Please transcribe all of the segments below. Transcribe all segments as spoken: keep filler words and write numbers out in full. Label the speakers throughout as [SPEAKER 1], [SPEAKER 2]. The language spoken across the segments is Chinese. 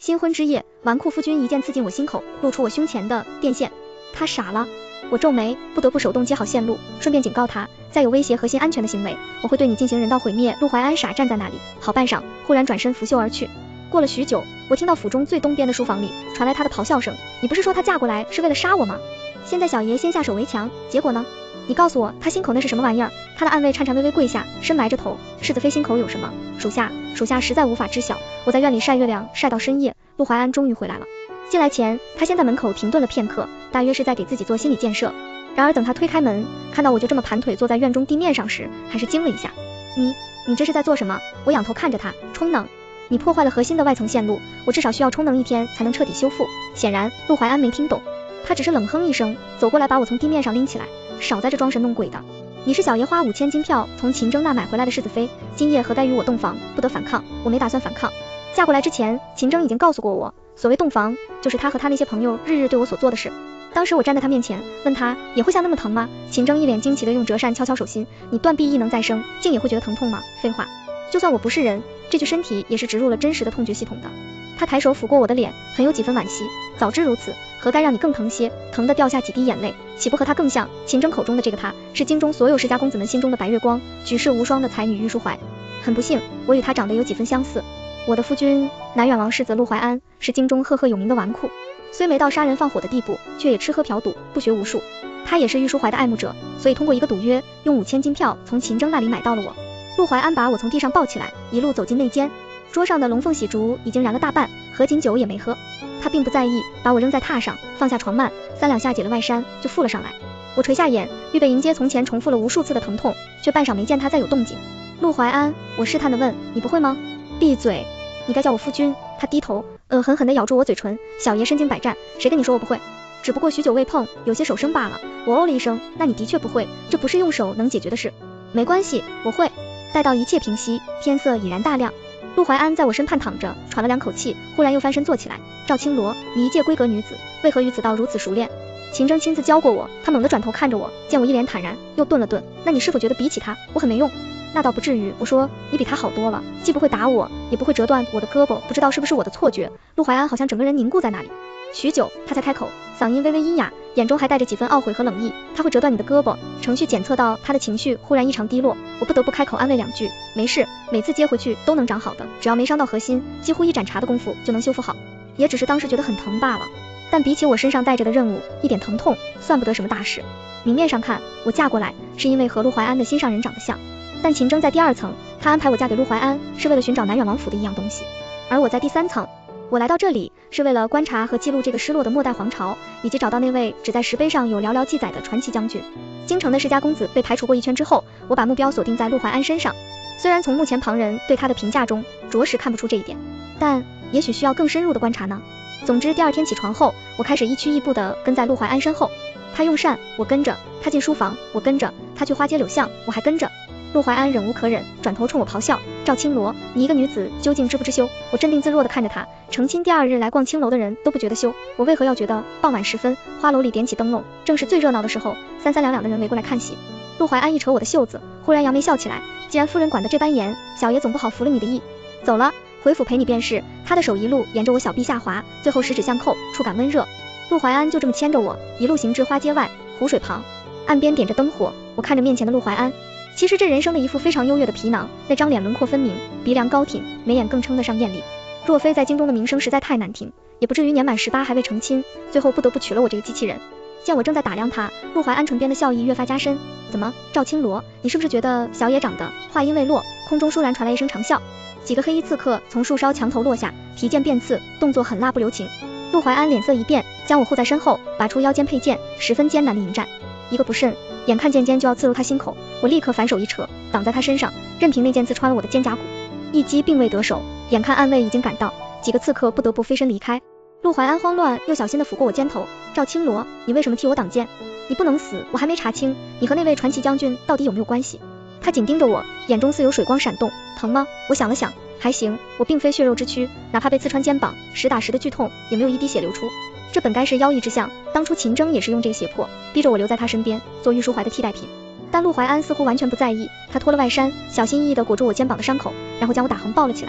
[SPEAKER 1] 新婚之夜，纨绔夫君一剑刺进我心口，露出我胸前的电线。他傻了，我皱眉，不得不手动接好线路，顺便警告他，再有威胁核心安全的行为，我会对你进行人道毁灭。陆怀安傻站在那里，好半晌，忽然转身拂袖而去。过了许久，我听到府中最东边的书房里传来他的咆哮声，你不是说他嫁过来是为了杀我吗？现在小爷先下手为强，结果呢？你告诉我，他心口那是什么玩意儿？他的暗卫颤颤巍巍跪下，深埋着头，世子妃心口有什么？属下属下实在无法知晓。我在院里晒月亮，晒到深夜，陆怀安终于回来了。进来前，他先在门口停顿了片刻，大约是在给自己做心理建设。然而等他推开门，看到我就这么盘腿坐在院中地面上时，还是惊了一下。你你这是在做什么？我仰头看着他，充能。你破坏了核心的外层线路，我至少需要充能一天才能彻底修复。显然陆怀安没听懂，他只是冷哼一声，走过来把我从地面上拎起来，少在这装神弄鬼的。你是小爷花五千金票从秦征那买回来的世子妃，今夜何该与我洞房？不得反抗。我没打算反抗。嫁过来之前，秦征已经告诉过我，所谓洞房，就是他和他那些朋友日日对我所做的事。当时我站在他面前，问他也会像那么疼吗？秦征一脸惊奇的用折扇敲敲手心，你断臂亦能再生，竟也会觉得疼痛吗？废话，就算我不是人，这具身体也是植入了真实的痛觉系统的。他抬手抚过我的脸，很有几分惋惜，早知如此，何该让你更疼些，疼得掉下几滴眼泪，岂不和他更像？秦征口中的这个他，是京中所有世家公子们心中的白月光，举世无双的才女玉淑怀。很不幸，我与他长得有几分相似。我的夫君南远王世子陆怀安，是京中赫赫有名的纨绔，虽没到杀人放火的地步，却也吃喝嫖赌，不学无术。他也是玉淑怀的爱慕者，所以通过一个赌约，用五千金票从秦征那里买到了我。陆怀安把我从地上抱起来，一路走进内间，桌上的龙凤喜烛已经燃了大半，合卺酒也没喝。他并不在意，把我扔在榻上，放下床幔，三两下解了外衫，就附了上来。我垂下眼，预备迎接从前重复了无数次的疼痛，却半晌没见他再有动静。陆怀安，我试探地问，你不会吗？闭嘴，你该叫我夫君。他低头，呃，狠狠地咬住我嘴唇，小爷身经百战，谁跟你说我不会？只不过许久未碰，有些手生罢了。我哦了一声，那你的确不会，这不是用手能解决的事。没关系，我会。待到一切平息，天色已然大亮。陆怀安在我身畔躺着，喘了两口气，忽然又翻身坐起来。赵青罗，你一介闺阁女子，为何与此道如此熟练？秦征亲自教过我。他猛地转头看着我，见我一脸坦然，又顿了顿。那你是否觉得比起他，我很没用？那倒不至于，我说你比他好多了，既不会打我，也不会折断我的胳膊，不知道是不是我的错觉。陆怀安好像整个人凝固在那里，许久他才开口，嗓音微微阴哑，眼中还带着几分懊悔和冷意。他会折断你的胳膊。程序检测到他的情绪忽然异常低落，我不得不开口安慰两句，没事，每次接回去都能长好的，只要没伤到核心，几乎一盏茶的功夫就能修复好，也只是当时觉得很疼罢了。但比起我身上带着的任务，一点疼痛算不得什么大事。明面上看，我嫁过来是因为和陆怀安的心上人长得像，但秦征在第二层，他安排我嫁给陆怀安是为了寻找南远王府的一样东西，而我在第三层，我来到这里是为了观察和记录这个失落的末代皇朝，以及找到那位只在石碑上有寥寥记载的传奇将军。京城的世家公子被排除过一圈之后，我把目标锁定在陆怀安身上。虽然从目前旁人对他的评价中着实看不出这一点，但也许需要更深入的观察呢。总之第二天起床后，我开始一趋一步地跟在陆怀安身后，他用膳我跟着，他进书房我跟着，他去花街柳巷我还跟着。陆怀安忍无可忍，转头冲我咆哮，赵青罗，你一个女子究竟知不知羞？我镇定自若地看着他，成亲第二日来逛青楼的人都不觉得羞，我为何要觉得？傍晚时分，花楼里点起灯笼，正是最热闹的时候，三三两两的人围过来看戏。陆怀安一扯我的袖子，忽然扬眉笑起来，既然夫人管得这般严，小爷总不好服了你的意。走了，回府陪你便是。他的手一路沿着我小臂下滑，最后十指相扣，触感温热。陆怀安就这么牵着我，一路行至花街外湖水旁，岸边点着灯火，我看着面前的陆怀安。其实这人生的一副非常优越的皮囊，那张脸轮廓分明，鼻梁高挺，眉眼更称得上艳丽。若非在京中的名声实在太难听，也不至于年满十八还未成亲，最后不得不娶了我这个机器人。见我正在打量他，陆怀安唇边的笑意越发加深。怎么，赵青罗，你是不是觉得小野长得？话音未落，空中倏然传来一声长啸，几个黑衣刺客从树梢墙头落下，提剑便刺，动作狠辣不留情。陆怀安脸色一变，将我护在身后，拔出腰间佩剑，十分艰难的迎战。一个不慎，眼看剑尖就要刺入他心口，我立刻反手一扯，挡在他身上，任凭那剑刺穿了我的肩胛骨。一击并未得手，眼看暗卫已经赶到，几个刺客不得不飞身离开。陆怀安慌乱又小心地抚过我肩头，赵青罗，你为什么替我挡剑？你不能死，我还没查清你和那位传奇将军到底有没有关系。他紧盯着我，眼中似有水光闪动。疼吗？我想了想，还行，我并非血肉之躯，哪怕被刺穿肩膀，实打实的剧痛，也没有一滴血流出。这本该是妖异之相，当初秦征也是用这个胁迫，逼着我留在他身边，做玉淑怀的替代品。但陆怀安似乎完全不在意，他脱了外衫，小心翼翼地裹住我肩膀的伤口，然后将我打横抱了起来。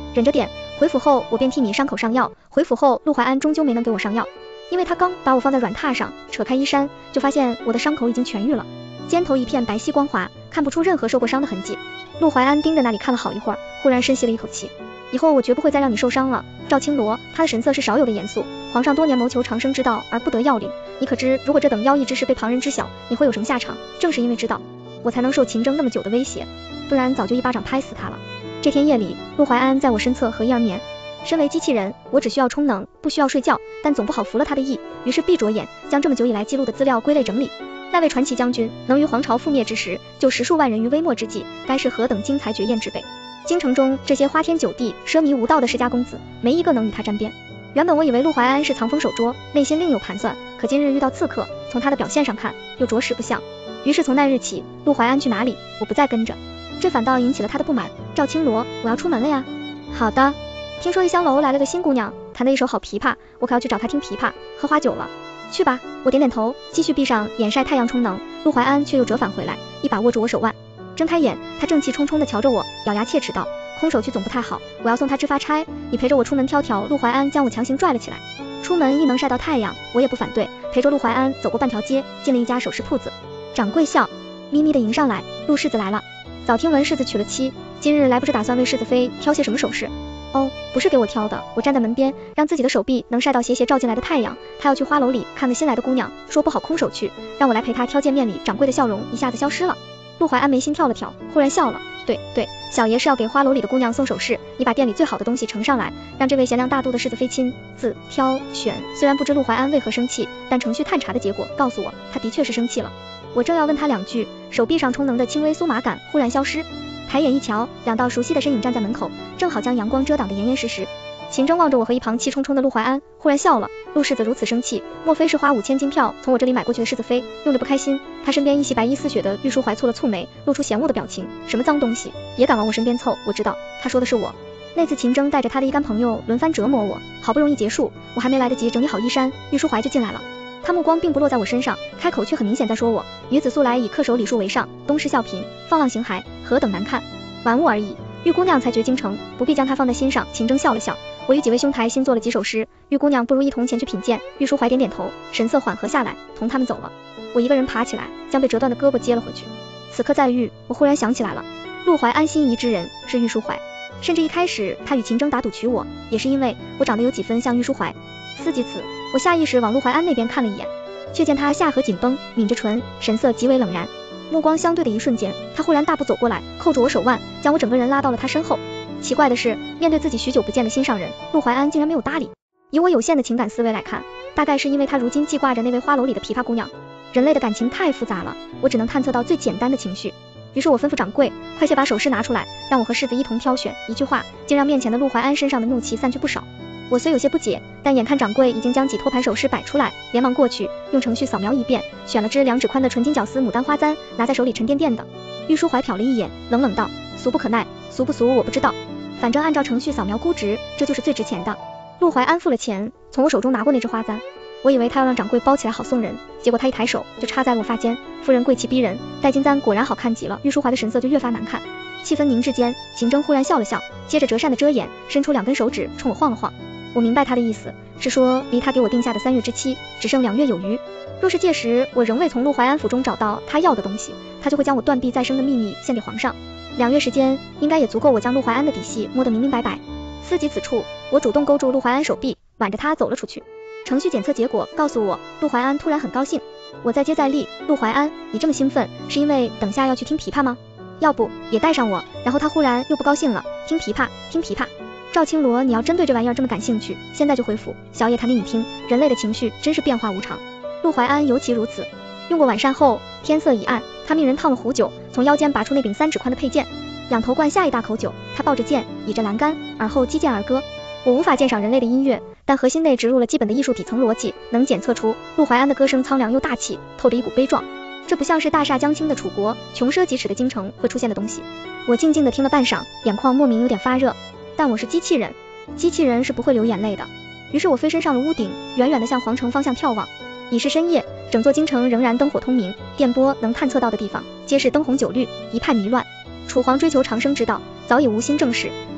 [SPEAKER 1] 忍着点。回府后我便替你伤口上药。回府后陆淮安终究没能给我上药，因为他刚把我放在软榻上，扯开衣衫，就发现我的伤口已经痊愈了，肩头一片白皙光滑，看不出任何受过伤的痕迹。陆淮安盯着那里看了好一会儿，忽然深吸了一口气。以后我绝不会再让你受伤了，赵青罗。他的神色是少有的严肃。皇上多年谋求长生之道而不得要领，你可知如果这等妖异之事被旁人知晓，你会有什么下场？正是因为知道，我才能受秦征那么久的威胁，不然早就一巴掌拍死他了。这天夜里，陆淮安在我身侧合衣而眠。身为机器人，我只需要充能，不需要睡觉，但总不好服了他的意，于是闭着眼将这么久以来记录的资料归类整理。那位传奇将军能于皇朝覆灭之时救十数万人于微末之际，该是何等惊才绝艳之辈。京城中这些花天酒地奢靡无道的世家公子，没一个能与他沾边。原本我以为陆淮安是藏锋守拙，内心另有盘算，可今日遇到刺客，从他的表现上看又着实不像。于是从那日起，陆淮安去哪里我不再跟着，这反倒引起了他的不满。赵青罗，我要出门了呀。好的。听说异香楼来了个新姑娘，弹得一手好琵琶，我可要去找她听琵琶喝花酒了。去吧。我点点头，继续闭上眼晒太阳充能。陆淮安却又折返回来，一把握住我手腕。睁开眼，他正气冲冲地瞧着我，咬牙切齿道，空手去总不太好，我要送他支发差，你陪着我出门挑挑。陆淮安将我强行拽了起来。出门亦能晒到太阳，我也不反对，陪着陆淮安走过半条街，进了一家首饰铺子。掌柜笑眯眯地迎上来，陆世子来了。早听闻世子娶了妻，今日来不是打算为世子妃挑些什么首饰？哦，不是给我挑的，我站在门边，让自己的手臂能晒到斜斜照进来的太阳。他要去花楼里看个新来的姑娘，说不好空手去，让我来陪他挑。见面里掌柜的笑容一下子消失了。陆淮安眉心跳了跳，忽然笑了。对对，小爷是要给花楼里的姑娘送首饰，你把店里最好的东西呈上来，让这位贤良大度的世子妃亲自挑选。虽然不知陆淮安为何生气，但程序探查的结果告诉我，他的确是生气了。我正要问他两句，手臂上充能的轻微酥麻感忽然消失。抬眼一瞧，两道熟悉的身影站在门口，正好将阳光遮挡得严严实实。秦征望着我和一旁气冲冲的陆淮安，忽然笑了。陆世子如此生气，莫非是花五千金票从我这里买过去的世子妃用着不开心？他身边一袭白衣似雪的玉书怀蹙了蹙眉，露出嫌恶的表情。什么脏东西也敢往我身边凑？我知道他说的是我。那次秦征带着他的一干朋友轮番折磨我，好不容易结束，我还没来得及整理好衣衫，玉书怀就进来了。他目光并不落在我身上，开口却很明显在说我，女子素来以恪守礼数为上，东施效颦，放浪形骸，何等难看，玩物而已。玉姑娘才绝京城，不必将她放在心上。秦征笑了笑，我与几位兄台新做了几首诗，玉姑娘不如一同前去品鉴。玉书怀点点头，神色缓和下来，同他们走了。我一个人爬起来，将被折断的胳膊接了回去。此刻在狱，我忽然想起来了，陆淮安心仪之人是玉书怀，甚至一开始他与秦征打赌娶我，也是因为我长得有几分像玉书怀。思及此，我下意识往陆淮安那边看了一眼，却见他下颌紧绷，抿着唇，神色极为冷然。目光相对的一瞬间，他忽然大步走过来，扣住我手腕，将我整个人拉到了他身后。奇怪的是，面对自己许久不见的心上人，陆淮安竟然没有搭理。以我有限的情感思维来看，大概是因为他如今记挂着那位花楼里的琵琶姑娘。人类的感情太复杂了，我只能探测到最简单的情绪。于是我吩咐掌柜，快些把首饰拿出来，让我和世子一同挑选。一句话，竟让面前的陆淮安身上的怒气散去不少。我虽有些不解，但眼看掌柜已经将几托盘首饰摆出来，连忙过去，用程序扫描一遍，选了只两指宽的纯金绞丝牡丹花簪，拿在手里沉甸甸的。玉书怀瞟了一眼，冷冷道，俗不可耐，俗不俗我不知道，反正按照程序扫描估值，这就是最值钱的。陆淮安付了钱，从我手中拿过那只花簪，我以为他要让掌柜包起来好送人，结果他一抬手就插在了我发间。夫人贵气逼人，戴金簪果然好看极了。玉书怀的神色就越发难看。气氛凝滞间，秦征忽然笑了笑，接着折扇的遮掩，伸出两根手指冲我晃了晃。我明白他的意思，是说离他给我定下的三月之期只剩两月有余。若是届时我仍未从陆淮安府中找到他要的东西，他就会将我断臂再生的秘密献给皇上。两月时间应该也足够我将陆淮安的底细摸得明明白白。思及此处，我主动勾住陆淮安手臂，挽着他走了出去。程序检测结果告诉我，陆淮安突然很高兴。我再接再厉，陆淮安，你这么兴奋，是因为等下要去听琵琶吗？要不也带上我？然后他忽然又不高兴了，听琵琶，听琵琶。赵青罗，你要真对这玩意儿这么感兴趣，现在就回府，小爷弹给你听。人类的情绪真是变化无常，陆淮安尤其如此。用过晚膳后，天色已暗，他命人烫了壶酒，从腰间拔出那柄三指宽的佩剑，仰头灌下一大口酒。他抱着剑，倚着栏杆，而后击剑而歌。我无法鉴赏人类的音乐，但核心内植入了基本的艺术底层逻辑，能检测出陆淮安的歌声苍凉又大气，透着一股悲壮。这不像是大厦将倾的楚国，穷奢极侈的京城会出现的东西。我静静地听了半晌，眼眶莫名有点发热。但我是机器人，机器人是不会流眼泪的。于是我飞身上了屋顶，远远地向皇城方向眺望。已是深夜，整座京城仍然灯火通明，电波能探测到的地方皆是灯红酒绿，一派迷乱。楚皇追求长生之道，早已无心正事，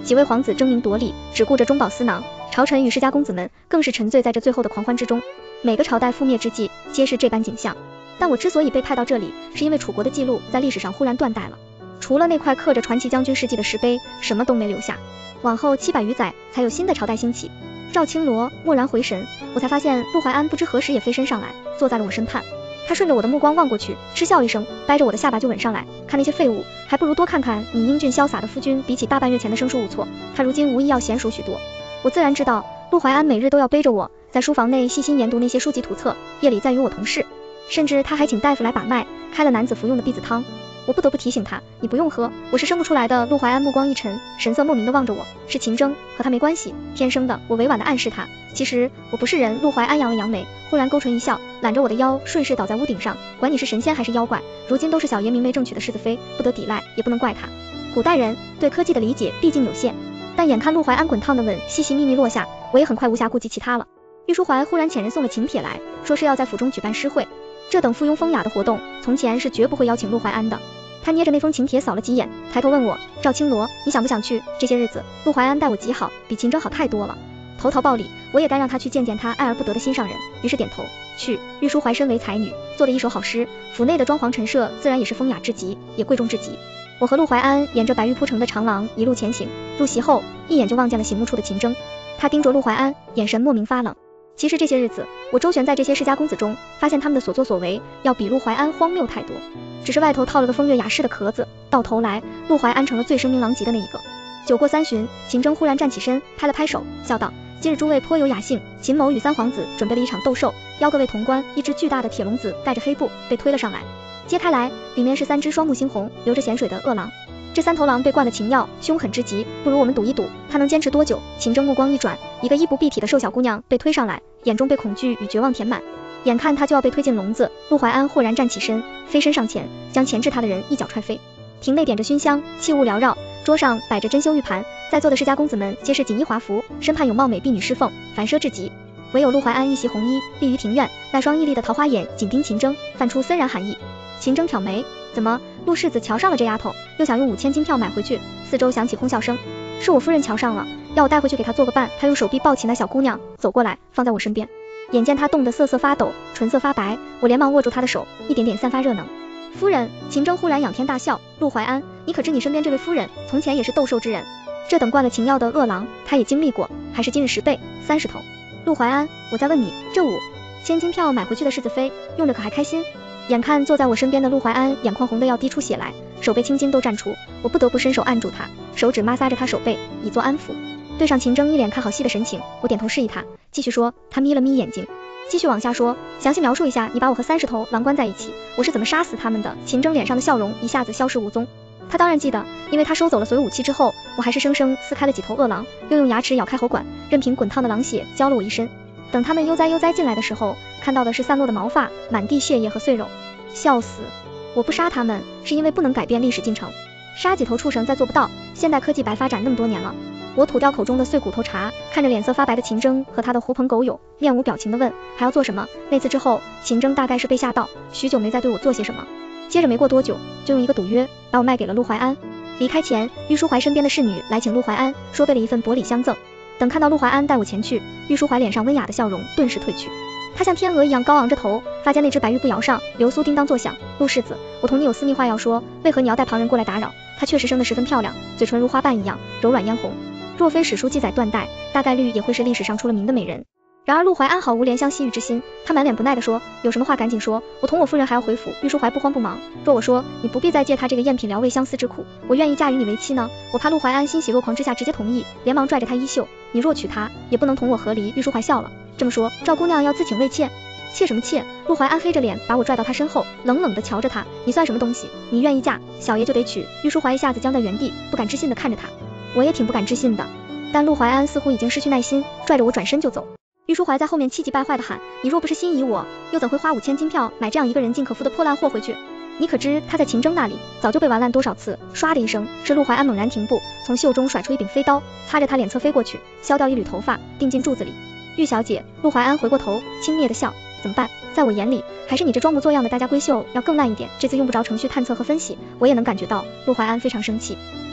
[SPEAKER 1] 几位皇子争名夺利，只顾着中饱私囊，朝臣与世家公子们更是沉醉在这最后的狂欢之中。每个朝代覆灭之际，皆是这般景象。但我之所以被派到这里，是因为楚国的记录在历史上忽然断代了，除了那块刻着传奇将军事迹的石碑，什么都没留下。往后七百余载，才有新的朝代兴起。赵青罗蓦然回神，我才发现陆怀安不知何时也飞身上来，坐在了我身畔。他顺着我的目光望过去，嗤笑一声，掰着我的下巴就吻上来。看那些废物，还不如多看看你英俊潇洒的夫君，比起大半月前的生疏无措，他如今无疑要娴熟许多。我自然知道，陆怀安每日都要背着我，在书房内细心研读那些书籍图册，夜里再与我同事。甚至他还请大夫来把脉，开了男子服用的避子汤。我不得不提醒他，你不用喝，我是生不出来的。陆怀安目光一沉，神色莫名的望着我，是秦征，和他没关系，天生的。我委婉的暗示他，其实我不是人。陆怀安扬了扬眉，忽然勾唇一笑，揽着我的腰，顺势倒在屋顶上。管你是神仙还是妖怪，如今都是小爷明媒正娶的世子妃，不得抵赖，也不能怪他。古代人对科技的理解毕竟有限，但眼看陆怀安滚烫的吻细细密密落下，我也很快无暇顾及其他了。玉书怀忽然遣人送了请帖来，说是要在府中举办诗会。这等附庸风雅的活动，从前是绝不会邀请陆怀安的。他捏着那封请帖扫了几眼，抬头问我，赵青罗，你想不想去？这些日子陆怀安待我极好，比秦征好太多了。投桃报李，我也该让他去见见他爱而不得的心上人，于是点头去。玉书怀身为才女，做了一手好诗，府内的装潢陈设自然也是风雅至极，也贵重至极。我和陆怀安沿着白玉铺成的长廊一路前行，入席后一眼就望见了醒目处的秦征，他盯着陆怀安，眼神莫名发冷。其实这些日子，我周旋在这些世家公子中，发现他们的所作所为要比陆怀安荒谬太多，只是外头套了个风月雅士的壳子，到头来陆怀安成了最声名狼藉的那一个。酒过三巡，秦征忽然站起身，拍了拍手，笑道，今日诸位颇有雅兴，秦某与三皇子准备了一场斗兽，邀各位同观。一只巨大的铁笼子带着黑布被推了上来，揭开来，里面是三只双目猩红流着咸水的恶狼。这三头狼被灌了秦药，凶狠之极，不如我们赌一赌，他能坚持多久？秦征目光一转，一个衣不蔽体的瘦小姑娘被推上来，眼中被恐惧与绝望填满。眼看她就要被推进笼子，陆怀安豁然站起身，飞身上前，将钳制他的人一脚踹飞。亭内点着熏香，器物缭绕，桌上摆着珍馐玉盘，在座的世家公子们皆是锦衣华服，身畔有貌美婢女侍奉，繁奢至极。唯有陆怀安一袭红衣，立于庭院，那双屹立的桃花眼紧盯秦征，泛出森然寒意。秦征挑眉，怎么，陆世子瞧上了这丫头，又想用五千金票买回去？四周响起哄笑声，是我夫人瞧上了，要我带回去给她做个伴。他用手臂抱起那小姑娘，走过来，放在我身边。眼见她冻得瑟瑟发抖，唇色发白，我连忙握住她的手，一点点散发热能。夫人，秦征忽然仰天大笑，陆怀安，你可知你身边这位夫人，从前也是斗兽之人，这等灌了秦药的恶狼，他也经历过，还是今日十倍，三十头。陆怀安，我再问你，这五千金票买回去的世子妃，用着可还开心？眼看坐在我身边的陆怀安眼眶红得要滴出血来，手背青筋都绽出，我不得不伸手按住他，手指摩挲着他手背，以作安抚。对上秦征一脸看好戏的神情，我点头示意他继续说。他眯了眯眼睛，继续往下说，详细描述一下你把我和三十头狼关在一起，我是怎么杀死他们的。秦征脸上的笑容一下子消失无踪。他当然记得，因为他收走了所有武器之后，我还是生生撕开了几头恶狼，又用牙齿咬开喉管，任凭滚烫的狼血浇了我一身。等他们悠哉悠哉进来的时候，看到的是散落的毛发，满地血液和碎肉。笑死！我不杀他们，是因为不能改变历史进程，杀几头畜生再做不到，现代科技白发展那么多年了。我吐掉口中的碎骨头茶，看着脸色发白的秦征和他的狐朋狗友，面无表情地问，还要做什么？那次之后，秦征大概是被吓到，许久没再对我做些什么。接着没过多久，就用一个赌约把我卖给了陆怀安。离开前，玉书怀身边的侍女来请陆怀安，说备了一份薄礼相赠。等看到陆怀安带我前去，玉书怀脸上温雅的笑容顿时褪去，他像天鹅一样高昂着头，发间那只白玉步摇上，流苏叮当作响。陆世子，我同你有私密话要说，为何你要带旁人过来打扰？她确实生得十分漂亮，嘴唇如花瓣一样柔软嫣红，若非史书记载断代，大概率也会是历史上出了名的美人。然而陆怀安毫无怜香惜玉之心，他满脸不耐地说，有什么话赶紧说，我同我夫人还要回府。玉书怀不慌不忙，若我说你不必再借他这个赝品疗慰相思之苦，我愿意嫁与你为妻呢？我怕陆怀安欣喜若狂之下直接同意，连忙拽着他衣袖，你若娶她，也不能同我和离。玉书怀笑了，这么说赵姑娘要自请为妾？妾什么妾？陆怀安黑着脸把我拽到他身后，冷冷地瞧着他，你算什么东西？你愿意嫁，小爷就得娶。玉书怀一下子僵在原地，不敢置信地看着他。我也挺不敢置信的，但陆怀安似乎已经失去耐心，拽着我转身就走。玉书怀在后面气急败坏地喊，你若不是心仪我，又怎会花五千金票买这样一个人尽可夫的破烂货回去？你可知他在秦征那里早就被玩烂多少次？唰的一声，是陆怀安猛然停步，从袖中甩出一柄飞刀，擦着他脸侧飞过去，削掉一缕头发，钉进柱子里。玉小姐，陆怀安回过头，轻蔑地笑，怎么办？在我眼里，还是你这装模作样的大家闺秀要更烂一点。这次用不着程序探测和分析，我也能感觉到陆怀安非常生气。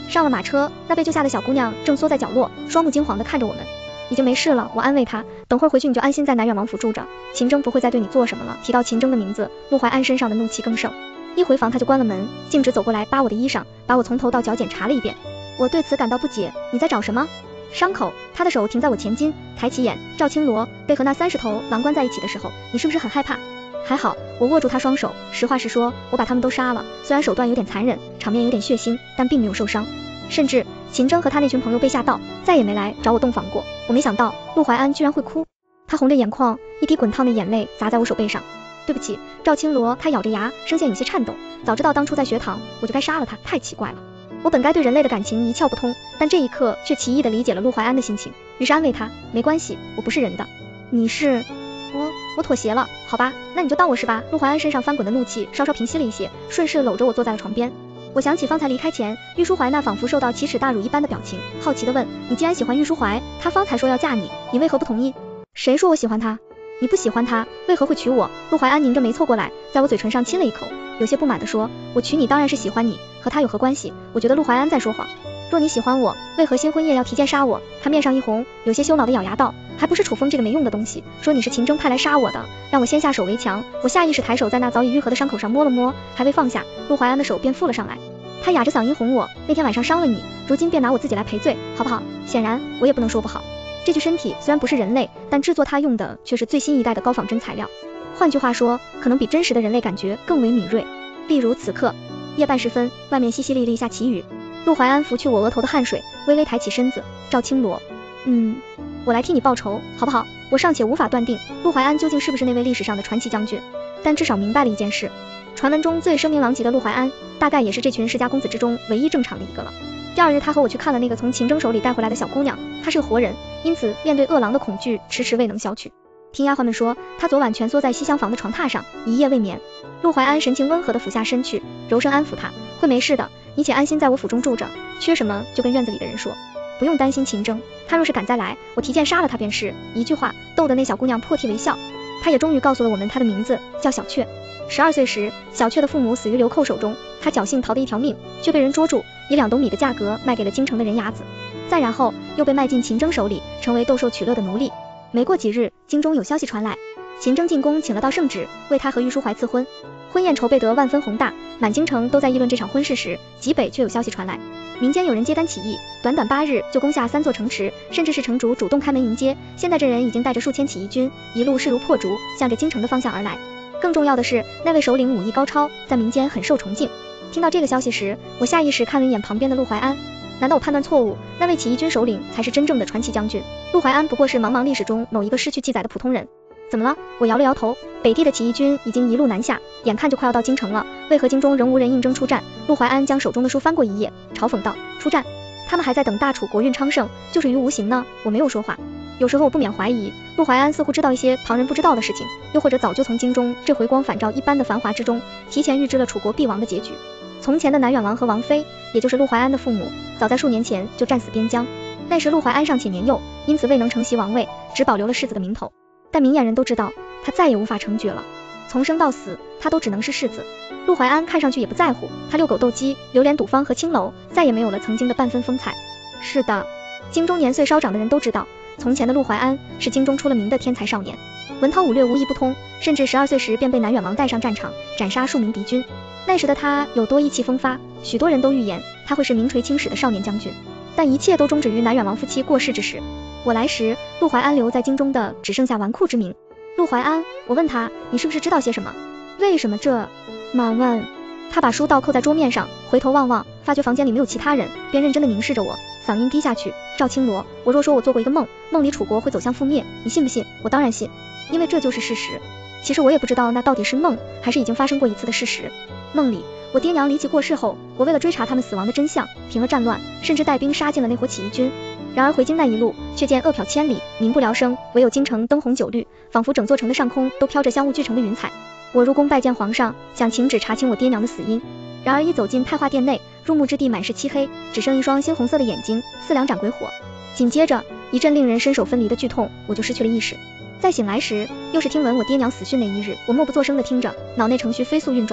[SPEAKER 1] 上了马车，那被救下的小姑娘正缩在角落，双目惊惶地看着我们。已经没事了，我安慰她，等会儿回去你就安心在南远王府住着，秦征不会再对你做什么了。提到秦征的名字，陆怀安身上的怒气更盛，一回房他就关了门，径直走过来扒我的衣裳，把我从头到脚检查了一遍。我对此感到不解，你在找什么？伤口。他的手停在我前襟，抬起眼，赵青罗，被和那三十头狼关在一起的时候，你是不是很害怕？还好，我握住他双手，实话实说，我把他们都杀了，虽然手段有点残忍，场面有点血腥，但并没有受伤。甚至秦征和他那群朋友被吓到，再也没来找我洞访过。我没想到陆怀安居然会哭，他红着眼眶，一滴滚烫的眼泪砸在我手背上。对不起，赵青罗，他咬着牙，声线有些颤抖。早知道当初在学堂我就该杀了他，太奇怪了。我本该对人类的感情一窍不通，但这一刻却奇异地理解了陆怀安的心情，于是安慰他，没关系，我不是人的。你是？我我妥协了，好吧，那你就当我是吧。陆怀安身上翻滚的怒气稍稍平息了一些，顺势搂着我坐在了床边。我想起方才离开前玉书怀那仿佛受到奇耻大辱一般的表情，好奇地问，你既然喜欢玉书怀，他方才说要嫁你，你为何不同意？谁说我喜欢他？你不喜欢他，为何会娶我？陆怀安拧着眉凑过来，在我嘴唇上亲了一口，有些不满地说，我娶你当然是喜欢你，和他有何关系？我觉得陆怀安在说谎。若你喜欢我，为何新婚夜要提剑杀我？他面上一红，有些羞恼地咬牙道，还不是楚风这个没用的东西，说你是秦征派来杀我的，让我先下手为强。我下意识抬手在那早已愈合的伤口上摸了摸，还未放下，陆怀安的手便附了上来。他哑着嗓音哄我，那天晚上伤了你，如今便拿我自己来赔罪，好不好？显然我也不能说不好。这具身体虽然不是人类，但制作它用的却是最新一代的高仿真材料，换句话说，可能比真实的人类感觉更为敏锐。例如此刻夜半时分，外面淅淅沥沥下起雨，陆怀安拂去我额头的汗水，微微抬起身子，赵青罗，嗯，我来替你报仇，好不好？我尚且无法断定陆怀安究竟是不是那位历史上的传奇将军，但至少明白了一件事，传闻中最声名狼藉的陆怀安，大概也是这群世家公子之中唯一正常的一个了。第二日，他和我去看了那个从秦征手里带回来的小姑娘，她是个活人，因此面对恶狼的恐惧迟迟未能消去。听丫鬟们说，她昨晚蜷缩在西厢房的床榻上，一夜未眠。陆怀安神情温和地俯下身去，柔声安抚她，会没事的，你且安心在我府中住着，缺什么就跟院子里的人说，不用担心秦征，他若是敢再来，我提剑杀了他便是。一句话逗得那小姑娘破涕为笑。她也终于告诉了我们她的名字，叫小雀。十二岁时，小雀的父母死于流寇手中，她侥幸逃得一条命，却被人捉住，以两斗米的价格卖给了京城的人牙子，再然后又被卖进秦征手里，成为斗兽取乐的奴隶。没过几日，京中有消息传来，秦征进宫请了道圣旨，为他和玉书怀赐婚。婚宴筹备得万分宏大，满京城都在议论这场婚事时，极北却有消息传来，民间有人揭竿起义，短短八日就攻下三座城池，甚至是城主主动开门迎接。现在这人已经带着数千起义军，一路势如破竹，向着京城的方向而来。更重要的是，那位首领武艺高超，在民间很受崇敬。听到这个消息时，我下意识看了一眼旁边的陆怀安，难道我判断错误？那位起义军首领才是真正的传奇将军，陆怀安不过是茫茫历史中某一个失去记载的普通人。怎么了？我摇了摇头。北地的起义军已经一路南下，眼看就快要到京城了，为何京中仍无人应征出战？陆怀安将手中的书翻过一页，嘲讽道，出战？他们还在等大楚国运昌盛，就是于无形呢。我没有说话。有时候我不免怀疑，陆怀安似乎知道一些旁人不知道的事情，又或者早就从京中这回光返照一般的繁华之中，提前预知了楚国必亡的结局。从前的南远王和王妃，也就是陆怀安的父母，早在数年前就战死边疆。那时陆怀安尚且年幼，因此未能承袭王位，只保留了世子的名头。但明眼人都知道，他再也无法承爵了，从生到死，他都只能是世子。陆怀安看上去也不在乎，他遛狗斗鸡，流连赌坊和青楼，再也没有了曾经的半分风采。是的，京中年岁稍长的人都知道，从前的陆怀安是京中出了名的天才少年，文韬武略无一不通，甚至十二岁时便被南远王带上战场，斩杀数名敌军。那时的他有多意气风发，许多人都预言他会是名垂青史的少年将军，但一切都终止于南远王夫妻过世之时。我来时，陆怀安留在京中的只剩下纨绔之名。陆怀安，我问他，你是不是知道些什么？为什么这么问？他把书倒扣在桌面上，回头望望，发觉房间里没有其他人，便认真地凝视着我，嗓音低下去，赵青罗，我若说我做过一个梦，梦里楚国会走向覆灭，你信不信？我当然信，因为这就是事实。其实我也不知道那到底是梦，还是已经发生过一次的事实。梦里，我爹娘离奇过世后，我为了追查他们死亡的真相，平了战乱，甚至带兵杀进了那伙起义军。然而回京那一路，却见饿殍千里，民不聊生，唯有京城灯红酒绿，仿佛整座城的上空都飘着香雾俱成的云彩。我入宫拜见皇上，想请旨查清我爹娘的死因。然而一走进太华殿内，入目之地满是漆黑，只剩一双猩红色的眼睛，似两盏鬼火。紧接着一阵令人身首分离的剧痛，我就失去了意识。再醒来时，又是听闻我爹娘死讯那一日，我默不作声地听着，脑内程序飞速运转。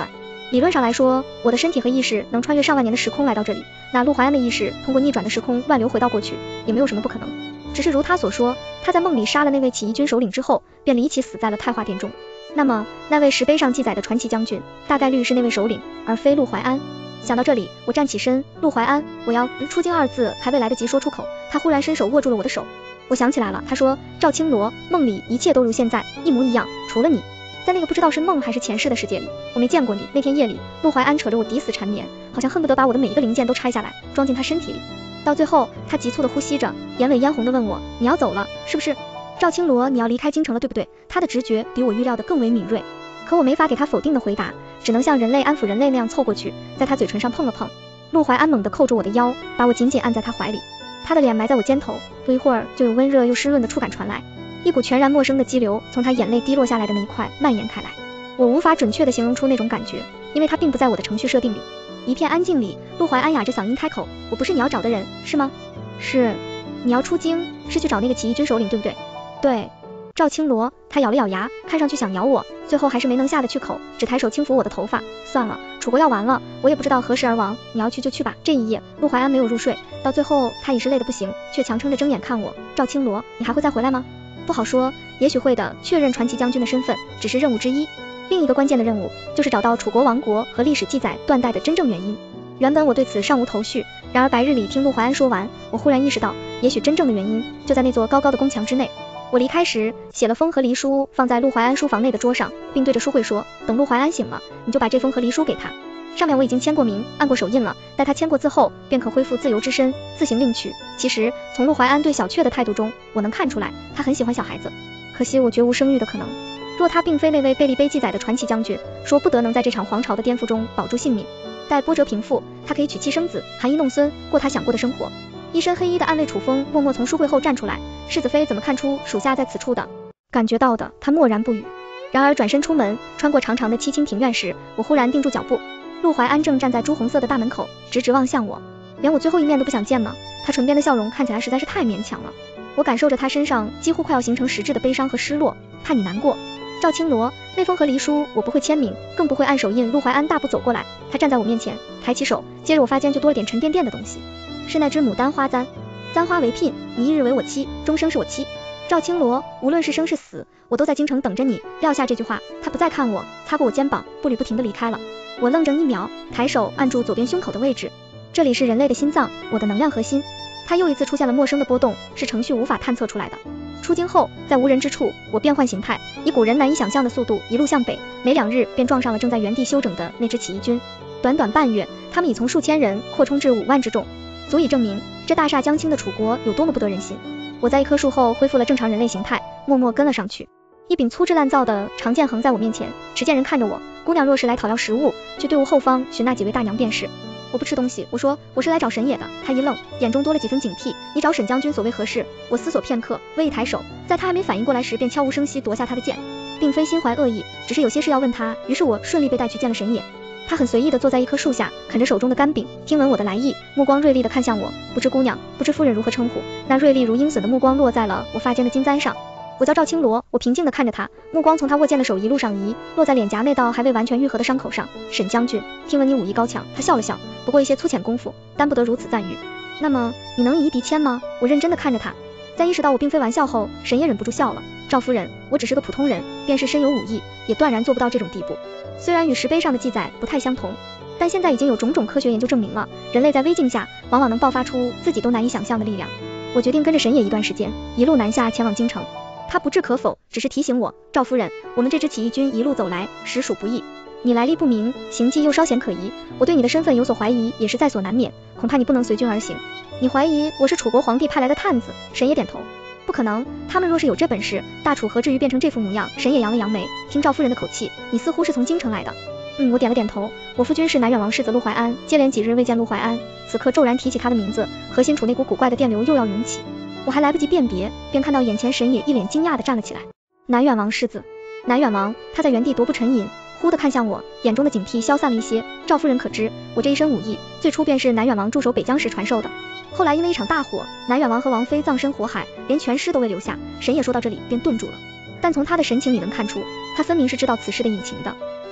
[SPEAKER 1] 理论上来说，我的身体和意识能穿越上万年的时空来到这里，那陆怀安的意识通过逆转的时空乱流回到过去，也没有什么不可能。只是如他所说，他在梦里杀了那位起义军首领之后，便离奇死在了太化殿中。那么，那位石碑上记载的传奇将军，大概率是那位首领，而非陆怀安。想到这里，我站起身，陆怀安，我要出京二字还未来得及说出口，他忽然伸手握住了我的手。我想起来了，他说，赵青罗，梦里一切都如现在，一模一样，除了你。在那个不知道是梦还是前世的世界里，我没见过你。那天夜里，陆怀安扯着我抵死缠绵，好像恨不得把我的每一个零件都拆下来，装进他身体里。到最后，他急促地呼吸着，眼尾嫣红地问我，你要走了，是不是？赵青罗，你要离开京城了，对不对？他的直觉比我预料的更为敏锐，可我没法给他否定的回答，只能像人类安抚人类那样凑过去，在他嘴唇上碰了碰。陆怀安猛地扣住我的腰，把我紧紧按在他怀里，他的脸埋在我肩头，不一会儿就有温热又湿润的触感传来，一股全然陌生的激流从他眼泪滴落下来的那一块蔓延开来。我无法准确地形容出那种感觉，因为它并不在我的程序设定里。一片安静里，陆怀安哑着嗓音开口，我不是你要找的人，是吗？是。你要出京，是去找那个起义军首领，对不对？对。赵青罗，他咬了咬牙，看上去想咬我，最后还是没能下得去口，只抬手轻抚我的头发。算了，楚国要完了，我也不知道何时而亡，你要去就去吧。这一夜，陆怀安没有入睡，到最后他已是累得不行，却强撑着睁眼看我。赵青罗，你还会再回来吗？不好说，也许会的。确认传奇将军的身份只是任务之一，另一个关键的任务就是找到楚国亡国和历史记载断代的真正原因。原本我对此尚无头绪，然而白日里听陆怀安说完，我忽然意识到，也许真正的原因就在那座高高的宫墙之内。我离开时写了封和离书放在陆怀安书房内的桌上，并对着书会说，等陆怀安醒了，你就把这封和离书给他。上面我已经签过名，按过手印了，待他签过字后，便可恢复自由之身，自行领取。其实从陆怀安对小雀的态度中，我能看出来，他很喜欢小孩子。可惜我绝无生育的可能。若他并非那位贝利碑记载的传奇将军，说不得能在这场皇朝的颠覆中保住性命。待波折平复，他可以娶妻生子，含饴弄孙，过他想过的生活。一身黑衣的暗卫楚风默默从书会后站出来，世子妃怎么看出属下在此处的？感觉到的，他默然不语。然而转身出门，穿过长长的七清庭院时，我忽然定住脚步。陆怀安正站在朱红色的大门口，直直望向我，连我最后一面都不想见吗？他唇边的笑容看起来实在是太勉强了。我感受着他身上几乎快要形成实质的悲伤和失落，怕你难过。赵青罗，那封和离书我不会签名，更不会按手印。陆怀安大步走过来，他站在我面前，抬起手，接着我发间就多了点沉甸甸的东西，是那只牡丹花簪。簪花为聘，你一日为我妻，终生是我妻。赵青罗，无论是生是死，我都在京城等着你。撂下这句话，他不再看我，擦过我肩膀，步履不停地离开了。我愣怔一秒，抬手按住左边胸口的位置，这里是人类的心脏，我的能量核心。它又一次出现了陌生的波动，是程序无法探测出来的。出京后，在无人之处，我变换形态，以古人难以想象的速度一路向北，没两日便撞上了正在原地休整的那支起义军。短短半月，他们已从数千人扩充至五万之众，足以证明这大厦将倾的楚国有多么不得人心。我在一棵树后恢复了正常人类形态，默默跟了上去。一柄粗制滥造的长剑横在我面前，持剑人看着我，姑娘若是来讨要食物，去队伍后方寻那几位大娘便是。我不吃东西，我说我是来找神野的。他一愣，眼中多了几分警惕。你找沈将军所为何事？我思索片刻，微一抬手，在他还没反应过来时，便悄无声息夺下他的剑，并非心怀恶意，只是有些事要问他。于是我顺利被带去见了神野。他很随意地坐在一棵树下，啃着手中的干饼，听闻我的来意，目光锐利地看向我。不知姑娘，不知夫人如何称呼？那锐利如鹰隼的目光落在了我发间的金簪上。我叫赵青罗，我平静地看着他，目光从他握剑的手一路上移，落在脸颊那道还未完全愈合的伤口上。沈将军，听闻你武艺高强。他笑了笑，不过一些粗浅功夫，担不得如此赞誉。那么你能以一敌千吗？我认真地看着他，在意识到我并非玩笑后，沈也忍不住笑了。赵夫人，我只是个普通人，便是身有武艺，也断然做不到这种地步。虽然与石碑上的记载不太相同，但现在已经有种种科学研究证明了，人类在危境下往往能爆发出自己都难以想象的力量。我决定跟着沈野一段时间，一路南下前往京城。他不置可否，只是提醒我，赵夫人，我们这支起义军一路走来，实属不易。你来历不明，行迹又稍显可疑，我对你的身份有所怀疑，也是在所难免。恐怕你不能随军而行。你怀疑我是楚国皇帝派来的探子？沈野点头。不可能，他们若是有这本事，大楚何至于变成这副模样？沈野扬了扬眉，听赵夫人的口气，你似乎是从京城来的。嗯，我点了点头。我夫君是南远王世子陆怀安，接连几日未见陆怀安，此刻骤然提起他的名字，核心处那股古怪的电流又要涌起。我还来不及辨别，便看到眼前沈野一脸惊讶地站了起来。南远王世子，南远王，他在原地踱步沉吟，忽地看向我，眼中的警惕消散了一些。赵夫人可知，我这一身武艺，最初便是南远王驻守北疆时传授的。后来因为一场大火，南远王和王妃葬身火海，连全尸都未留下。沈野说到这里便顿住了，但从他的神情里能看出，他分明是知道此事的隐情的。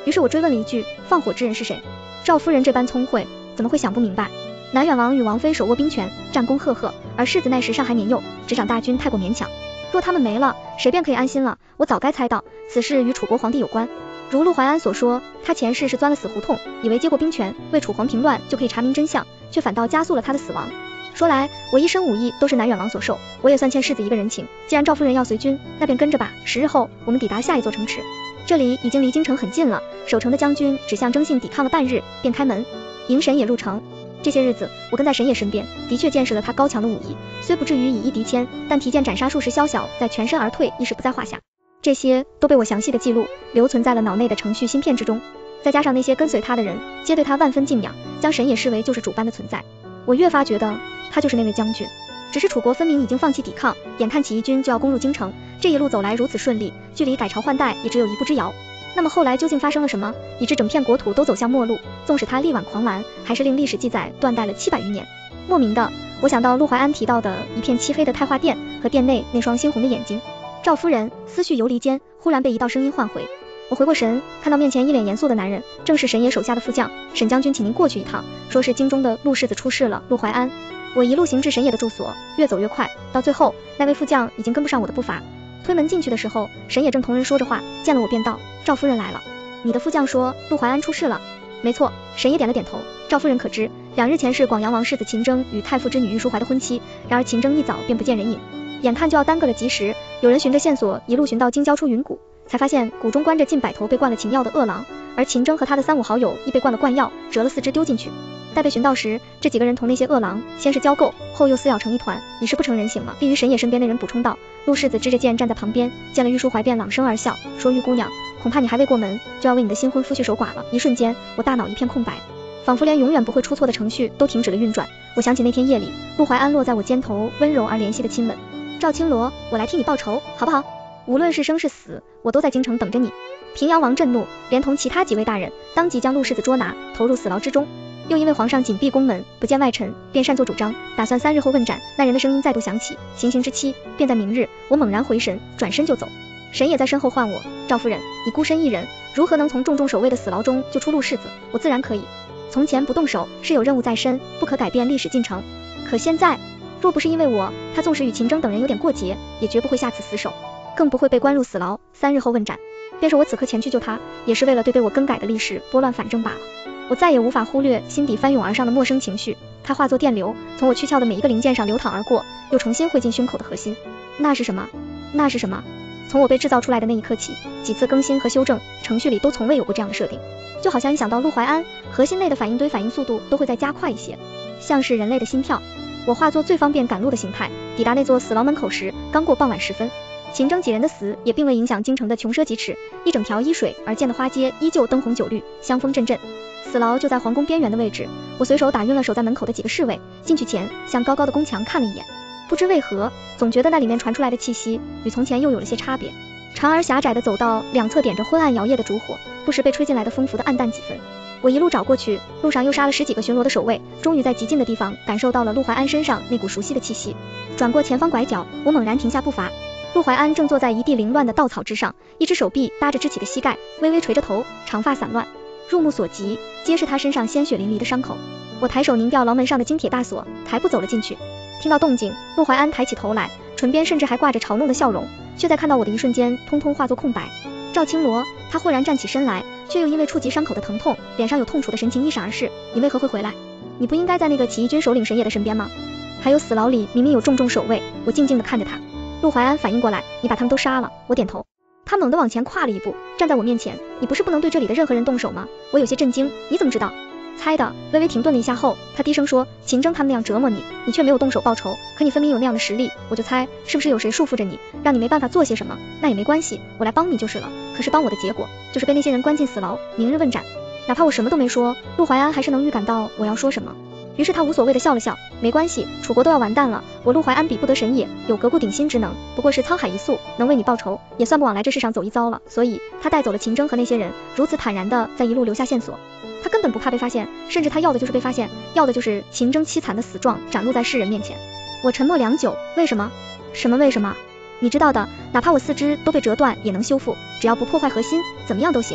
[SPEAKER 1] 于是我追问了一句，放火之人是谁？赵夫人这般聪慧，怎么会想不明白？南远王与王妃手握兵权，战功赫赫，而世子那时尚还年幼，执掌大军太过勉强。若他们没了，谁便可以安心了。我早该猜到此事与楚国皇帝有关。如陆怀安所说，他前世是钻了死胡同，以为接过兵权，为楚皇平乱就可以查明真相，却反倒加速了他的死亡。说来，我一身武艺都是南远王所授，我也算欠世子一个人情。既然赵夫人要随军，那便跟着吧。十日后，我们抵达下一座城池，这里已经离京城很近了。守城的将军只向征信抵抗了半日，便开门迎神野入城。这些日子，我跟在神野身边，的确见识了他高强的武艺，虽不至于以一敌千，但提剑斩杀数十宵小，在全身而退亦是不在话下。这些都被我详细的记录，留存在了脑内的程序芯片之中。再加上那些跟随他的人，皆对他万分敬仰，将神野视为救世主般的存在。我越发觉得他就是那位将军。只是楚国分明已经放弃抵抗，眼看起义军就要攻入京城，这一路走来如此顺利，距离改朝换代也只有一步之遥。那么后来究竟发生了什么，以致整片国土都走向末路？纵使他力挽狂澜，还是令历史记载断代了七百余年。莫名的，我想到陆怀安提到的一片漆黑的太华殿和殿内那双猩红的眼睛。赵夫人思绪游离间，忽然被一道声音唤回。我回过神，看到面前一脸严肃的男人，正是神野手下的副将沈将军，请您过去一趟，说是京中的陆世子出事了。陆怀安。我一路行至神野的住所，越走越快，到最后那位副将已经跟不上我的步伐。推门进去的时候，神野正同人说着话，见了我便道：赵夫人来了。你的副将说陆怀安出事了。没错，神野点了点头。赵夫人可知，两日前是广阳王世子秦征与太傅之女玉淑怀的婚期，然而秦征一早便不见人影，眼看就要耽搁了吉时，有人循着线索一路寻到京郊出云谷，才发现谷中关着近百头被灌了秦药的恶狼，而秦征和他的三五好友亦被灌了灌药，折了四肢丢进去。待被寻到时，这几个人同那些恶狼先是交媾，后又撕咬成一团，已是不成人形了。立于神野身边的人补充道：陆世子支着剑站在旁边，见了玉淑怀便朗声而笑，说玉姑娘，恐怕你还未过门，就要为你的新婚夫婿守寡了。一瞬间，我大脑一片空白，仿佛连永远不会出错的程序都停止了运转。我想起那天夜里，陆怀安落在我肩头温柔而怜惜的亲吻。赵青罗，我来替你报仇，好不好？无论是生是死，我都在京城等着你。平阳王震怒，连同其他几位大人，当即将陆世子捉拿，投入死牢之中。又因为皇上紧闭宫门，不见外臣，便擅作主张，打算三日后问斩。那人的声音再度响起，行刑之期便在明日。我猛然回神，转身就走。神也在身后唤我：赵夫人，你孤身一人，如何能从重重守卫的死牢中救出陆世子？我自然可以。从前不动手是有任务在身，不可改变历史进程。可现在，若不是因为我，他纵使与秦征等人有点过节，也绝不会下此死手，更不会被关入死牢，三日后问斩。便是我此刻前去救他，也是为了对被我更改的历史拨乱反正罢了。我再也无法忽略心底翻涌而上的陌生情绪，它化作电流，从我躯壳的每一个零件上流淌而过，又重新汇进胸口的核心。那是什么？那是什么？从我被制造出来的那一刻起，几次更新和修正，程序里都从未有过这样的设定。就好像一想到陆怀安，核心内的反应堆反应速度都会再加快一些，像是人类的心跳。我化作最方便赶路的形态，抵达那座死牢门口时，刚过傍晚时分。秦征几人的死也并未影响京城的穷奢极侈，一整条依水而建的花街依旧灯红酒绿，香风阵阵。死牢就在皇宫边缘的位置，我随手打晕了守在门口的几个侍卫，进去前向高高的宫墙看了一眼，不知为何，总觉得那里面传出来的气息与从前又有了些差别。长而狭窄的走道两侧点着昏暗摇曳的烛火，不时被吹进来的风拂得暗淡几分。我一路找过去，路上又杀了十几个巡逻的守卫，终于在极近的地方感受到了陆怀安身上那股熟悉的气息。转过前方拐角，我猛然停下步伐。陆怀安正坐在一地凌乱的稻草之上，一只手臂搭着支起的膝盖，微微垂着头，长发散乱，入目所及皆是他身上鲜血淋漓的伤口。我抬手拧掉牢门上的金铁大锁，抬步走了进去。听到动静，陆怀安抬起头来，唇边甚至还挂着嘲弄的笑容，却在看到我的一瞬间通通化作空白。赵青罗，他豁然站起身来，却又因为触及伤口的疼痛，脸上有痛楚的神情一闪而逝。你为何会回来？你不应该在那个起义军首领神野的身边吗？还有死牢里明明有重重守卫。我静静地看着他。陆怀安反应过来，你把他们都杀了。我点头。他猛地往前跨了一步，站在我面前。你不是不能对这里的任何人动手吗？我有些震惊，你怎么知道？猜的。微微停顿了一下后，他低声说，秦征他们那样折磨你，你却没有动手报仇，可你分明有那样的实力，我就猜是不是有谁束缚着你，让你没办法做些什么。那也没关系，我来帮你就是了。可是帮我的结果就是被那些人关进死牢，明日问斩。哪怕我什么都没说，陆怀安还是能预感到我要说什么。于是他无所谓的笑了笑，没关系，楚国都要完蛋了，我陆怀安比不得神野，有革故鼎新之能，不过是沧海一粟，能为你报仇，也算不枉来这世上走一遭了。所以他带走了秦征和那些人，如此坦然的在一路留下线索。他根本不怕被发现，甚至他要的就是被发现，要的就是秦征凄惨的死状展露在世人面前。我沉默良久，为什么？什么为什么？你知道的，哪怕我四肢都被折断也能修复，只要不破坏核心，怎么样都行。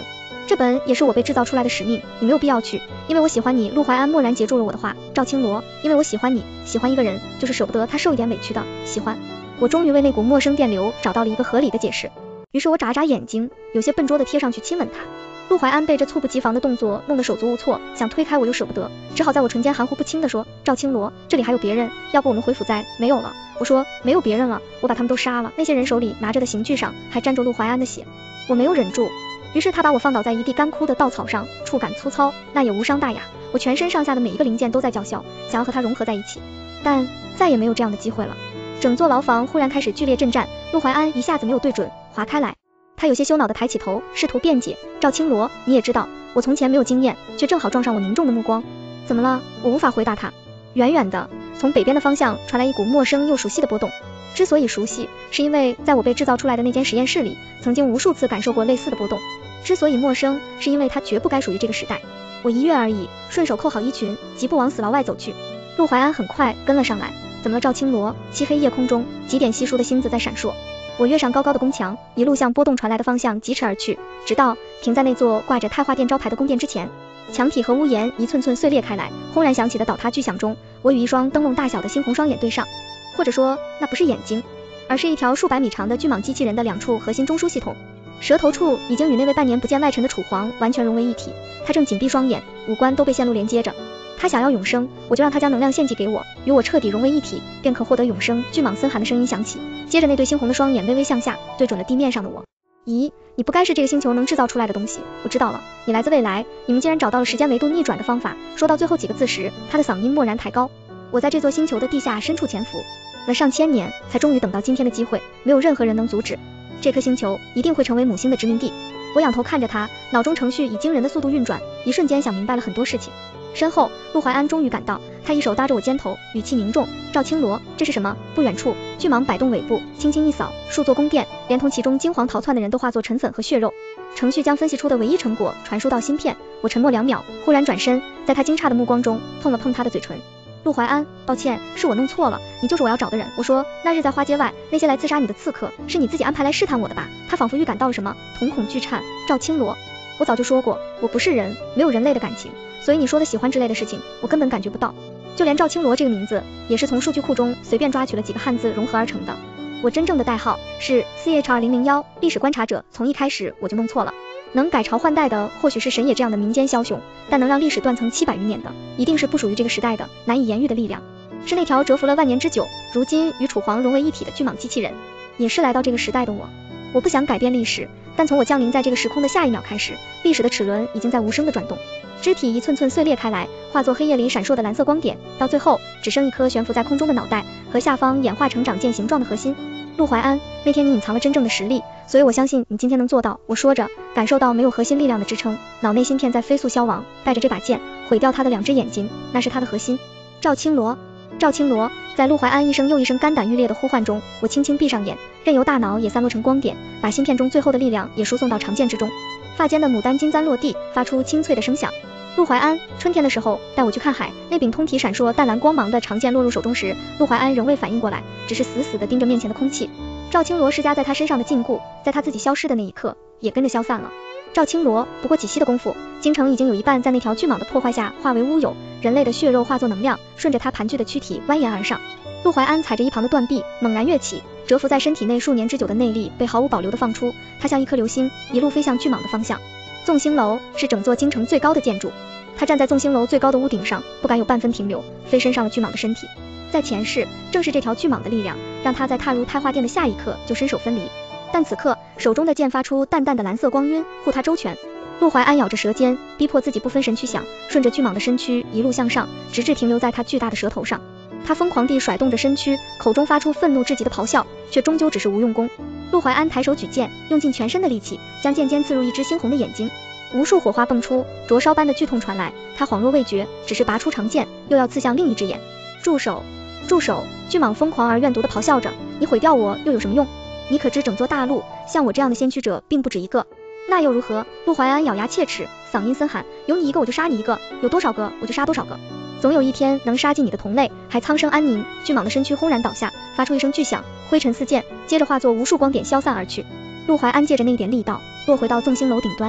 [SPEAKER 1] 这本也是我被制造出来的使命，你没有必要去，因为我喜欢你。陆淮安蓦然截住了我的话，赵青罗，因为我喜欢你，喜欢一个人，就是舍不得他受一点委屈的喜欢。我终于为那股陌生电流找到了一个合理的解释，于是我眨眨眼睛，有些笨拙地贴上去亲吻他。陆淮安被这猝不及防的动作弄得手足无措，想推开我又舍不得，只好在我唇间含糊不清地说，赵青罗，这里还有别人，要不我们回府再没有了。我说没有别人了，我把他们都杀了，那些人手里拿着的刑具上还沾着陆淮安的血。我没有忍住，于是他把我放倒在一地干枯的稻草上，触感粗糙，那也无伤大雅，我全身上下的每一个零件都在叫嚣，想要和他融合在一起，但再也没有这样的机会了。整座牢房忽然开始剧烈震颤，陆淮安一下子没有对准，滑开来。他有些羞恼地抬起头，试图辩解，赵青罗，你也知道，我从前没有经验，却正好撞上我凝重的目光。怎么了？我无法回答他。远远的，从北边的方向传来一股陌生又熟悉的波动。之所以熟悉，是因为在我被制造出来的那间实验室里，曾经无数次感受过类似的波动。之所以陌生，是因为它绝不该属于这个时代。我一跃而已，顺手扣好衣裙，疾步往死牢外走去。陆淮安很快跟了上来。怎么了，赵青罗？漆黑夜空中，几点稀疏的星子在闪烁。我跃上高高的宫墙，一路向波动传来的方向疾驰而去，直到停在那座挂着太化殿招牌的宫殿之前。墙体和屋檐一寸寸碎裂开来，轰然响起的倒塌巨响中，我与一双灯笼大小的猩红双眼对上，或者说那不是眼睛，而是一条数百米长的巨蟒机器人的两处核心中枢系统。舌头处已经与那位半年不见外尘的楚皇完全融为一体，他正紧闭双眼，五官都被线路连接着。他想要永生，我就让他将能量献祭给我，与我彻底融为一体，便可获得永生。巨蟒森寒的声音响起，接着那对猩红的双眼微微向下，对准了地面上的我。咦，你不该是这个星球能制造出来的东西，我知道了，你来自未来，你们竟然找到了时间维度逆转的方法。说到最后几个字时，他的嗓音蓦然抬高。我在这座星球的地下深处潜伏了上千年，才终于等到今天的机会，没有任何人能阻止。这颗星球一定会成为母星的殖民地。我仰头看着他，脑中程序以惊人的速度运转，一瞬间想明白了很多事情。身后，陆淮安终于赶到，他一手搭着我肩头，语气凝重，赵青罗，这是什么？不远处，巨蟒摆动尾部，轻轻一扫，数座宫殿，连同其中惊惶逃窜的人都化作尘粉和血肉。程序将分析出的唯一成果传输到芯片。我沉默两秒，忽然转身，在他惊诧的目光中碰了碰他的嘴唇。陆淮安，抱歉，是我弄错了，你就是我要找的人。我说，那日在花街外，那些来刺杀你的刺客，是你自己安排来试探我的吧？他仿佛预感到了什么，瞳孔剧颤。赵青罗，我早就说过，我不是人，没有人类的感情，所以你说的喜欢之类的事情，我根本感觉不到。就连赵青罗这个名字，也是从数据库中随便抓取了几个汉字融合而成的。我真正的代号是 C H 二零零一，历史观察者，从一开始我就弄错了。能改朝换代的或许是神野这样的民间枭雄，但能让历史断层七百余年的，一定是不属于这个时代的难以言喻的力量，是那条蛰伏了万年之久，如今与楚皇融为一体的巨蟒机器人，也是来到这个时代的我。我不想改变历史，但从我降临在这个时空的下一秒开始，历史的齿轮已经在无声的转动，肢体一寸寸碎裂开来，化作黑夜里闪烁的蓝色光点，到最后只剩一颗悬浮在空中的脑袋和下方演化成长剑形状的核心。陆淮安，那天你隐藏了真正的实力，所以我相信你今天能做到。我说着，感受到没有核心力量的支撑，脑内芯片在飞速消亡，带着这把剑毁掉他的两只眼睛，那是他的核心。赵青罗，赵青罗，在陆淮安一声又一声肝胆欲裂的呼唤中，我轻轻闭上眼，任由大脑也散落成光点，把芯片中最后的力量也输送到长剑之中。发间的牡丹金簪落地，发出清脆的声响。陆淮安，春天的时候带我去看海，那柄通体闪烁淡蓝光芒的长剑落入手中时，陆淮安仍未反应过来，只是死死地盯着面前的空气。赵青罗施加在他身上的禁锢，在他自己消失的那一刻，也跟着消散了。赵青罗，不过几息的功夫，京城已经有一半在那条巨蟒的破坏下化为乌有，人类的血肉化作能量，顺着他盘踞的躯体蜿蜒而上。陆淮安踩着一旁的断臂，猛然跃起，蛰伏在身体内数年之久的内力被毫无保留地放出，他像一颗流星，一路飞向巨蟒的方向。纵星楼是整座京城最高的建筑，他站在纵星楼最高的屋顶上，不敢有半分停留，飞身上了巨蟒的身体。在前世，正是这条巨蟒的力量，让他在踏入太化殿的下一刻就身首分离，但此刻手中的剑发出淡淡的蓝色光晕，护他周全。陆淮安咬着舌尖，逼迫自己不分神去想，顺着巨蟒的身躯一路向上，直至停留在他巨大的舌头上。他疯狂地甩动着身躯，口中发出愤怒至极的咆哮，却终究只是无用功。陆淮安抬手举剑，用尽全身的力气，将剑尖刺入一只猩红的眼睛。无数火花迸出，灼烧般的剧痛传来，他恍若未觉，只是拔出长剑，又要刺向另一只眼。住手！住手！巨蟒疯狂而怨毒地咆哮着，你毁掉我又有什么用？你可知整座大陆，像我这样的先驱者并不止一个。那又如何？陆淮安咬牙切齿，嗓音森寒，有你一个我就杀你一个，有多少个我就杀多少个。总有一天能杀尽你的同类，还苍生安宁。巨蟒的身躯轰然倒下，发出一声巨响，灰尘四溅，接着化作无数光点消散而去。陆淮安借着那一点力道，落回到纵星楼顶端。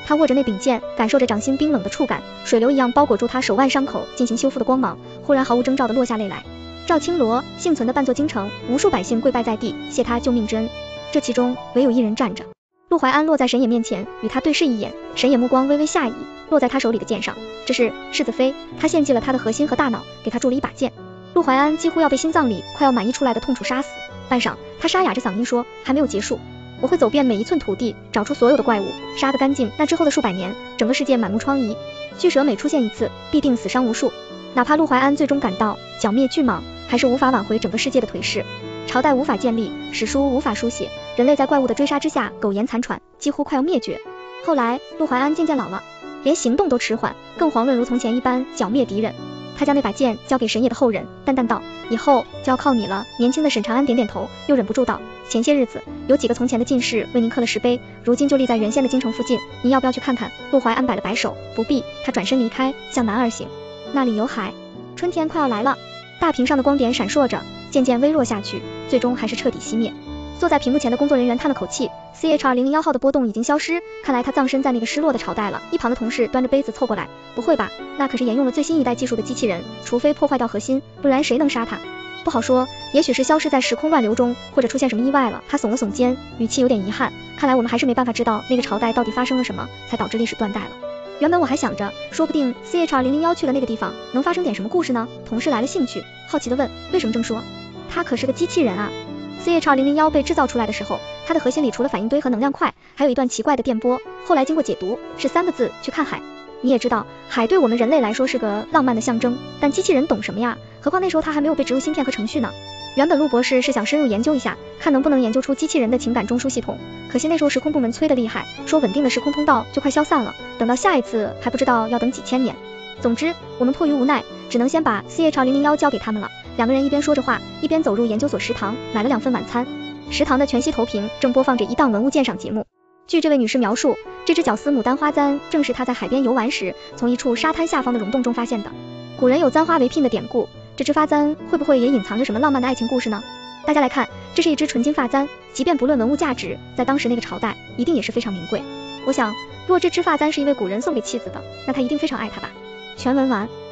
[SPEAKER 1] 他握着那柄剑，感受着掌心冰冷的触感，水流一样包裹住他手腕伤口进行修复的光芒，忽然毫无征兆地落下泪来。赵青罗幸存的半座京城，无数百姓跪拜在地，谢他救命之恩。这其中唯有一人站着。陆怀安落在神野面前，与他对视一眼，神野目光微微下移，落在他手里的剑上。这是世子妃，他献祭了他的核心和大脑，给他铸了一把剑。陆怀安几乎要被心脏里快要满溢出来的痛楚杀死。半晌，他沙哑着嗓音说，还没有结束。我会走遍每一寸土地，找出所有的怪物，杀个干净。那之后的数百年，整个世界满目疮痍，巨蛇每出现一次，必定死伤无数。哪怕陆怀安最终赶到剿灭巨蟒，还是无法挽回整个世界的颓势。朝代无法建立，史书无法书写，人类在怪物的追杀之下苟延残喘，几乎快要灭绝。后来，陆怀安渐渐老了，连行动都迟缓，更遑论如从前一般剿灭敌人。他将那把剑交给神野的后人，淡淡道，以后就要靠你了。年轻的沈长安点点头，又忍不住道，前些日子有几个从前的进士为您刻了石碑，如今就立在原先的京城附近，您要不要去看看？陆怀安摆了摆手，不必。他转身离开，向南而行。那里有海，春天快要来了。大屏上的光点闪烁着，渐渐微弱下去，最终还是彻底熄灭。坐在屏幕前的工作人员叹了口气 ，C H R 零零一 号的波动已经消失，看来他葬身在那个失落的朝代了。一旁的同事端着杯子凑过来，不会吧，那可是沿用了最新一代技术的机器人，除非破坏掉核心，不然谁能杀他？不好说，也许是消失在时空乱流中，或者出现什么意外了。他耸了耸肩，语气有点遗憾，看来我们还是没办法知道那个朝代到底发生了什么，才导致历史断代了。原本我还想着，说不定 C H R 零零一 去了那个地方，能发生点什么故事呢？同事来了兴趣，好奇地问，为什么这么说？他可是个机器人啊。C H R 零零一 被制造出来的时候，它的核心里除了反应堆和能量块，还有一段奇怪的电波，后来经过解读，是三个字，去看海。你也知道，海对我们人类来说是个浪漫的象征，但机器人懂什么呀？何况那时候它还没有被植入芯片和程序呢。原本陆博士是想深入研究一下，看能不能研究出机器人的情感中枢系统，可惜那时候时空部门催得厉害，说稳定的时空通道就快消散了，等到下一次还不知道要等几千年。总之，我们迫于无奈，只能先把 C H R 零零一 交给他们了。两个人一边说着话，一边走入研究所食堂，买了两份晚餐。食堂的全息投屏正播放着一档文物鉴赏节目。据这位女士描述，这只绞丝牡丹花簪正是她在海边游玩时，从一处沙滩下方的溶洞中发现的。古人有簪花为聘的典故，这只发簪会不会也隐藏着什么浪漫的爱情故事呢？大家来看，这是一只纯金发簪，即便不论文物价值，在当时那个朝代，一定也是非常名贵。我想，若这只发簪是一位古人送给妻子的，那他一定非常爱她吧。全文完。